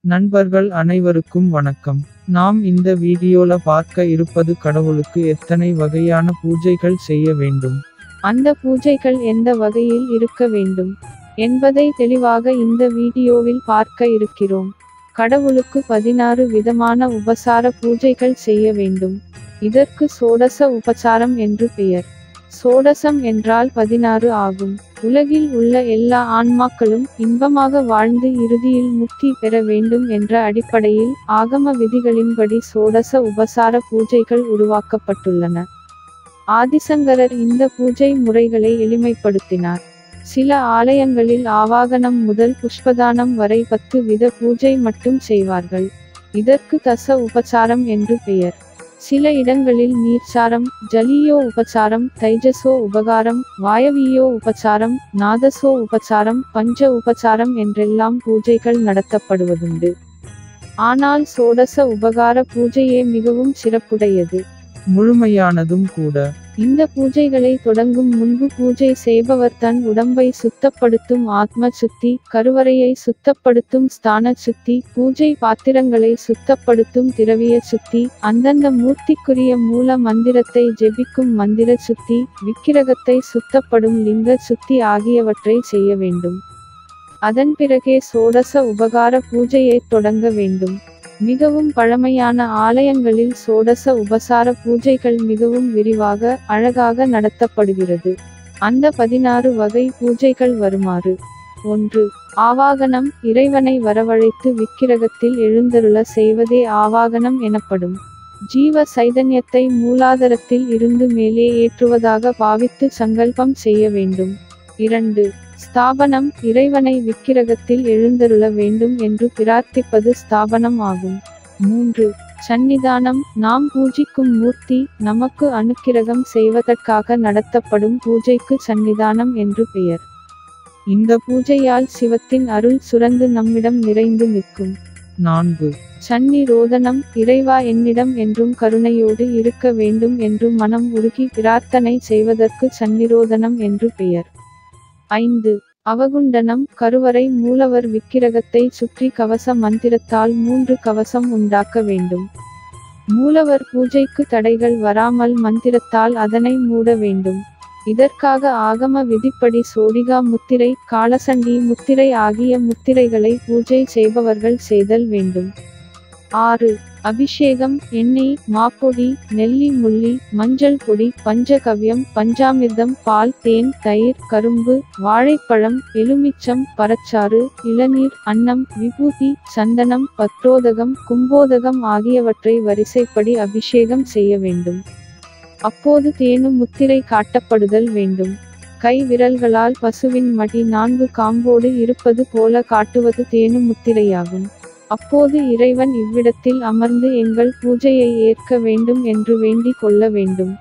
நண்பர்கள் அனைவருக்கும் வணக்கம். நாம் இந்த வீடியோல பார்க்க இருப்பது கடவுளுக்கு எத்தனை வகையான பூஜைகள் செய்ய வேண்டும். அந்த பூஜைகள் எந்த வகையில் இருக்க வேண்டும் என்பதை தெளிவாக இந்த வீடியோவில் பார்க்க இருக்கிறோம். கடவுளுக்கு 16 விதமான உபசார பூஜைகள் செய்ய வேண்டும். இதற்கு சோடச உபசாரம் என்று பெயர். சோடசம் என்றால் 16 ஆகும். உலகில் உள்ள எல்லா ஆன்மாக்களும் இன்பமாக வாழ்ந்து இறுதியில் முக்தி பெற வேண்டும் என்ற அடிப்படையில் ஆகம விதிகளின்படி சோடச உபசார பூஜைகள் உருவாக்கப்பட்டுள்ளன. ஆதிசங்கரர் இந்த பூஜை முறைகளை எளிமைப்படுத்தினார். சில ஆலயங்களில் ஆவாகனம் முதல் புஷ்பதானம் வரை 10 வித பூஜை மட்டும் செய்வார்கள். இதற்கு தச உபசாரம் என்று பெயர். சில இடங்களில் நீர்ச்சாரம், ஜலியோ உபசாரம், தைஜசோ உபகாரம், வாயவியோ உபசாரம், நாதசோ உபசாரம், பஞ்ச உபசாரம் என்றெல்லாம் பூஜைகள் நடத்தப்படுவதுண்டு. ஆனால் சோடச உபகார பூஜையே மிகவும் சிறப்புடையது, முழுமையானதும் கூட. இந்த பூஜைகளை தொடங்கும் முன்பு பூஜை செய்பவர் தன் உடம்பை சுத்தப்படுத்தும் ஆத்ம சுத்தி, கருவறையை சுத்தப்படுத்தும் ஸ்தான சுத்தி, பூஜை பாத்திரங்களை சுத்தப்படுத்தும் திரவிய சுத்தி, அந்தந்த மூர்த்திக்குரிய மூல மந்திரத்தை ஜெபிக்கும் மந்திர சுத்தி, விக்கிரகத்தை சுத்தப்படும் லிங்க சுத்தி ஆகியவற்றை செய்ய வேண்டும். அதன் பிறகே சோடச உபகார பூஜையை தொடங்க வேண்டும். மிகவும் பழமையான ஆலயங்களில் சோடச உபசார பூஜைகள் மிகவும் விரிவாக, அழகாக நடத்தப்படுகிறது. அந்த 16 வகை பூஜைகள் வருமாறு. 1. ஆவாகனம். இறைவனை வரவழைத்து விக்கிரகத்தில் எழுந்தருள செய்வதே ஆவாகனம் எனப்படும். ஜீவ சைதன்யத்தை மூலாதாரத்தில் இருந்து மேலே ஏற்றுவதாக பாவித்து சங்கல்பம் செய்ய வேண்டும். 2. ஸ்தாபனம். இறைவனை விக்கிரகத்தில் எழுந்தருள வேண்டும் என்று பிரார்த்திப்பது ஸ்தாபனம் ஆகும். 3. சந்நிதானம். நாம் பூஜிக்கும் மூர்த்தி நமக்கு அனுக்கிரகம் செய்வதற்காக நடத்தப்படும் பூஜைக்கு சந்நிதானம் என்று பெயர். இந்த பூஜையால் சிவத்தின் அருள் சுரந்து நம்மிடம் நிறைந்து நிற்கும். 4. சந்நிரோதனம். இறைவா என்னிடம் என்றும் கருணையோடு இருக்க வேண்டும் என்று மனம் உருகி பிரார்த்தனை செய்வதற்கு சந்நிரோதனம் என்று பெயர். 5. அவகுண்டனம். கருவறை மூலவர் விக்கிரகத்தை சுற்றி கவச மந்திரத்தால் 3 கவசம் உண்டாக்க வேண்டும். மூலவர் பூஜைக்கு தடைகள் வராமல் மந்திரத்தால் அதனை மூட வேண்டும். இதற்காக ஆகம விதிப்படி சோடிகா முத்திரை, காலசண்டி முத்திரை ஆகிய முத்திரைகளை பூஜை செய்பவர்கள் செய்தல் வேண்டும். 6. அபிஷேகம். எண்ணெய், மாப்பொடி, நெல்லி முள்ளி, மஞ்சள் பொடி, பஞ்சகவ்யம், பஞ்சாமிர்தம், பால், தேன், தயிர், கரும்பு, வாழைப்பழம், எலுமிச்சம், பரச்சாறு, இளநீர், அன்னம், விபூதி, சந்தனம், பத்ரோதகம், கும்போதகம் ஆகியவற்றை வரிசைப்படி அபிஷேகம் செய்ய வேண்டும். அப்போது தேனு முத்திரை காட்டப்படுதல் வேண்டும். கை விரல்களால் பசுவின் மடி 4 காம்போடு இருப்பது போல காட்டுவது தேனு முத்திரையாகும். அப்போது இறைவன் இவ்விடத்தில் அமர்ந்து எங்கள் பூஜையை ஏற்க வேண்டும் என்று வேண்டிக் கொள்ள வேண்டும்.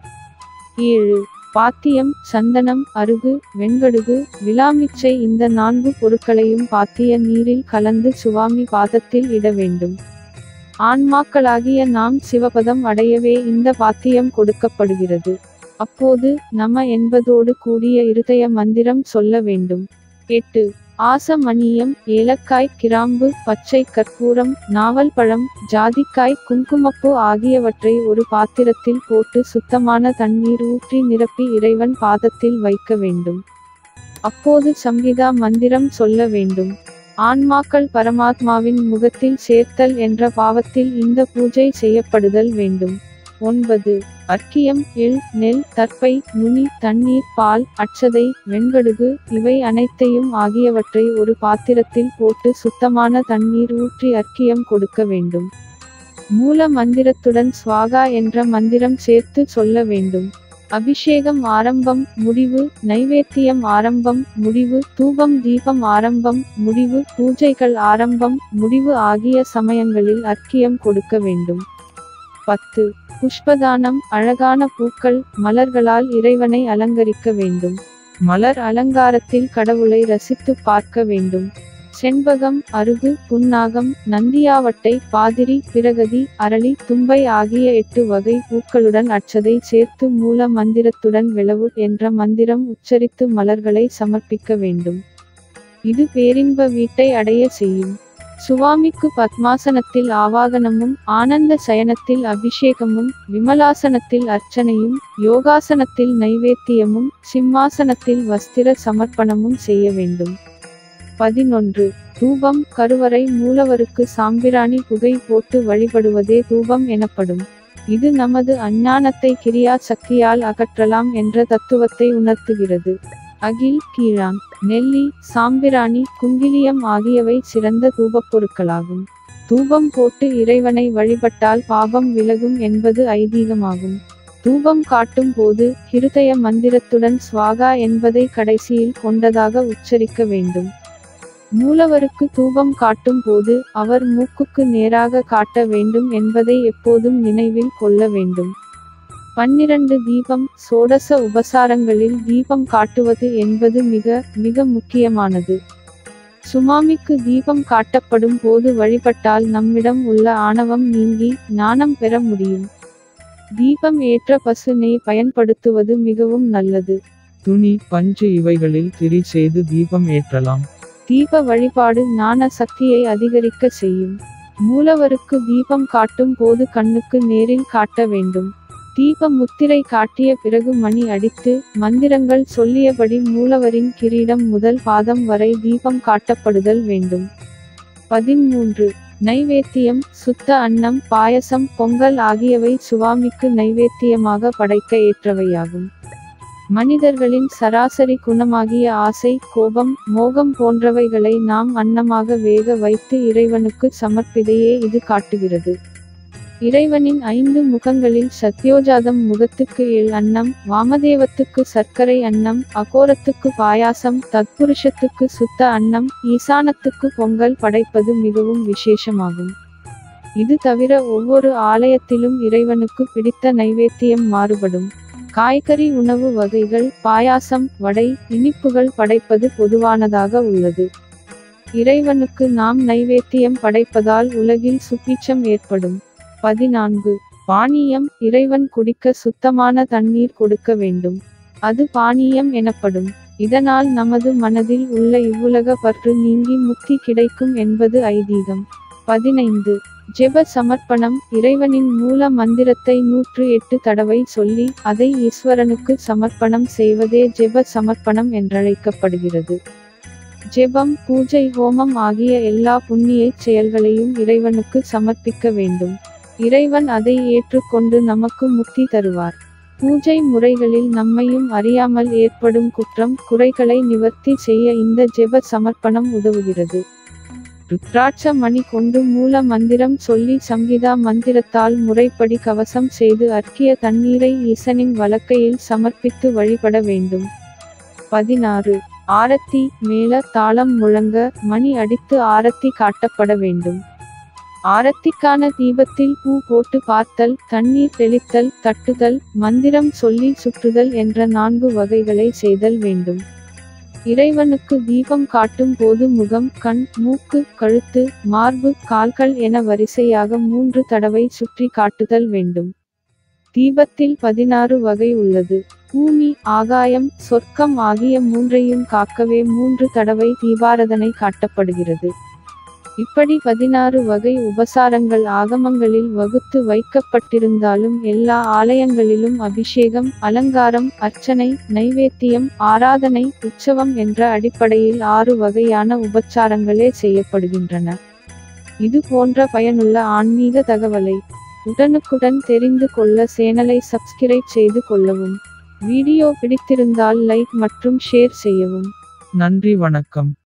7. பாத்தியம். சந்தனம், அருகு, வெண்கடுகு, விலாமிச்சை இந்த 4 பொருட்களையும் பாத்திய நீரில் கலந்து சுவாமி பாதத்தில் இட வேண்டும். ஆன்மாக்களாகிய நாம் சிவபதம் அடையவே இந்த பாத்தியம் கொடுக்கப்படுகிறது. அப்போது நம என்பதோடு கூடிய இருதய மந்திரம் சொல்ல வேண்டும். 8. ஆசமணியம். ஏலக்காய், கிராம்பு, பச்சை கற்பூரம், நாவல் பழம், ஜாதிக்காய், குங்குமப்பூ ஆகியவற்றை ஒரு பாத்திரத்தில் போட்டு சுத்தமான தண்ணீர் ஊற்றி நிரப்பி இறைவன் பாதத்தில் வைக்க வேண்டும். அப்போது சம்ஹிதா மந்திரம் சொல்ல வேண்டும். ஆன்மாக்கள் பரமாத்மாவின் முகத்தில் சேர்த்தல் என்ற பாவத்தில் இந்த பூஜை செய்யப்படுதல் வேண்டும். 9. அர்க்கியம். எள், நெல், தர்ப்பை, நுனி, தண்ணீர், பால், அட்சதை, வெண்கடுகு இவை அனைத்தையும் ஆகியவற்றை ஒரு பாத்திரத்தில் போட்டு சுத்தமான தண்ணீர் ஊற்றி அர்க்கியம் கொடுக்க வேண்டும். மூல மந்திரத்துடன் ஸ்வாகா என்ற மந்திரம் சேர்த்து சொல்ல வேண்டும். அபிஷேகம் ஆரம்பம், முடிவு, நைவேத்தியம் ஆரம்பம், முடிவு, தூபம் தீபம் ஆரம்பம், முடிவு, பூஜைகள் ஆரம்பம், முடிவு ஆகிய சமயங்களில் அர்க்கியம் கொடுக்க வேண்டும். 10. புஷ்பதானம். அழகான பூக்கள், மலர்களால் இறைவனை அலங்கரிக்க வேண்டும். மலர் அலங்காரத்தில் கடவுளை ரசித்து பார்க்க வேண்டும். செண்பகம், அருகு, புன்னாகம், நந்தியாவட்டை, பாதிரி, பிரகதி, அரளி, தும்பை ஆகிய 8 வகை பூக்களுடன் அட்சதை சேர்த்து மூல மந்திரத்துடன் வெளவு என்ற மந்திரம் உச்சரித்து மலர்களை சமர்ப்பிக்க வேண்டும். இது பேரின்ப வீட்டை அடைய செய்யும். சுவாமிக்கு பத்மாசனத்தில் ஆவாகனமும் ஆனந்த சயனத்தில் அபிஷேகமும் விமலாசனத்தில் அர்ச்சனையும் யோகாசனத்தில் நைவேத்தியமும் சிம்மாசனத்தில் வஸ்திர சமர்ப்பணமும் செய்ய வேண்டும். 11. தூபம். கருவறை மூலவருக்கு சாம்பிராணி புகை போட்டு வழிபடுவதே தூபம் எனப்படும். இது நமது அஞ்ஞானத்தை கிரியா சக்தியால் அகற்றலாம் என்ற தத்துவத்தை உணர்த்துகிறது. அகில், கீழான், நெல்லி, சாம்பிராணி, குங்கிலியம் ஆகியவை சிறந்த தூபப் பொருட்களாகும். தூபம் போட்டு இறைவனை வழிபட்டால் பாபம் விலகும் என்பது ஐதீகமாகும். தூபம் காட்டும் போது ஹிருதய மந்திரத்துடன் ஸ்வாகா என்பதை கடைசியில் கொண்டதாக உச்சரிக்க வேண்டும். மூலவருக்கு தூபம் காட்டும் போது அவர் மூக்குக்கு நேராக காட்ட வேண்டும் என்பதை எப்போதும் நினைவில் கொள்ள வேண்டும். 12 தீபம். சோடச உபசாரங்களில் தீபம் காட்டுவது என்பது மிக மிக முக்கியமானது. சுவாமிக்கு தீபம் காட்டப்படும் போது வழிபட்டால் நம்மிடம் உள்ள ஆணவம் நீங்கி ஞானம் பெற முடியும். தீபம் ஏற்ற பசு நெய் பயன்படுத்துவது மிகவும் நல்லது. துணி, பஞ்சு இவைகளில் திரி செய்து தீபம் ஏற்றலாம். தீப வழிபாடு ஞான சக்தியை அதிகரிக்க செய்யும். மூலவருக்கு தீபம் காட்டும் போது கண்ணுக்கு நேரில் காட்ட வேண்டும். தீப முத்திரை காட்டிய பிறகு மணி அடித்து மந்திரங்கள் சொல்லியபடி மூலவரின் கிரீடம் முதல் பாதம் வரை தீபம் காட்டப்படுதல் வேண்டும். 13. நைவேத்தியம். சுத்த அன்னம், பாயசம், பொங்கல் ஆகியவை சுவாமிக்கு நைவேத்தியமாக படைக்க ஏற்றவையாகும். மனிதர்களின் சராசரி குணமாகிய ஆசை, கோபம், மோகம் போன்றவைகளை நாம் அன்னமாக வேக வைத்து இறைவனுக்கு சமர்ப்பிதையே இது காட்டுகிறது. இறைவனின் 5 முகங்களில் சத்யோஜாதம் முகத்துக்கு எள் அன்னம், வாமதேவத்துக்கு சர்க்கரை அன்னம், அகோரத்துக்கு பாயாசம், தத்புருஷத்துக்கு சுத்த அன்னம், ஈசானத்துக்கு பொங்கல் படைப்பது மிகவும் விசேஷமாகும். இது தவிர ஒவ்வொரு ஆலயத்திலும் இறைவனுக்கு பிடித்த நைவேத்தியம் மாறுபடும். காய்கறி உணவு வகைகள், பாயாசம், வடை, இனிப்புகள் படைப்பது பொதுவானதாக உள்ளது. இறைவனுக்கு நாம் நைவேத்தியம் படைப்பதால் உலகில் சுபீட்சம் ஏற்படும். 14. பானீயம். இறைவன் குடிக்க சுத்தமான தண்ணீர் கொடுக்க வேண்டும். அது பானீயம் எனப்படும். இதனால் நமது மனதில் உள்ள இவ்வுலக பற்று நீங்கி முக்தி கிடைக்கும் என்பது ஐதீகம். 15. ஜெப சமர்ப்பணம். இறைவனின் மூல மந்திரத்தை 108 தடவை சொல்லி அதை ஈஸ்வரனுக்கு சமர்ப்பணம் செய்வதே ஜெப சமர்ப்பணம் என்றழைக்கப்படுகிறது. ஜெபம், பூஜை, ஹோமம் ஆகிய எல்லா புண்ணிய செயல்களையும் இறைவனுக்கு சமர்ப்பிக்க வேண்டும். இறைவன் அதை ஏற்றுக்கொண்டு நமக்கு முக்தி தருவார். பூஜை முறைகளில் நம்மையும் அறியாமல் ஏற்படும் குற்றம், குறைகளை நிவர்த்தி செய்ய இந்த ஜெப சமர்ப்பணம் உதவுகிறது. ருத்ராட்ச மணி கொண்டு மூல மந்திரம் சொல்லி சங்கீதா மந்திரத்தால் முறைப்படி கவசம் செய்து அர்க்கிய தண்ணீரை ஈசனின் வலக்கையில் சமர்ப்பித்து வழிபட வேண்டும். 16. ஆரத்தி. மேள தாளம் முழங்க மணி அடித்து ஆரத்தி காட்டப்பட வேண்டும். ஆரத்திக்கான தீபத்தில் பூ போட்டு பார்த்தல், தண்ணீர் தெளித்தல், தட்டுதல், மந்திரம் சொல்லி சுற்றுதல் என்ற 4 வகைகளை செய்தல் வேண்டும். இறைவனுக்கு தீபம் காட்டும் போது முகம், கண், மூக்கு, கழுத்து, மார்பு, கால்கள் என வரிசையாக 3 தடவை சுற்றி காட்டுதல் வேண்டும். தீபத்தில் 16 வகை உள்ளது. பூமி, ஆகாயம், சொர்க்கம் ஆகிய 3ஐயும் காக்கவே 3 தடவை தீபாராதனை காட்டப்படுகிறது. இப்படி 16 வகை உபசாரங்கள் ஆகமங்களில் வகுத்து வைக்கப்பட்டிருந்தாலும் எல்லா ஆலயங்களிலும் அபிஷேகம், அலங்காரம், அர்ச்சனை, நைவேத்தியம், ஆராதனை, உற்சவம் என்ற அடிப்படையில் 6 வகையான உபச்சாரங்களே செய்யப்படுகின்றன. இது போன்ற பயனுள்ள ஆன்மீக தகவலை உடனுக்குடன் தெரிந்து கொள்ள சேனலை சப்ஸ்கிரைப் செய்து கொள்ளவும். வீடியோ பிடித்திருந்தால் லைக் மற்றும் ஷேர் செய்யவும். நன்றி, வணக்கம்.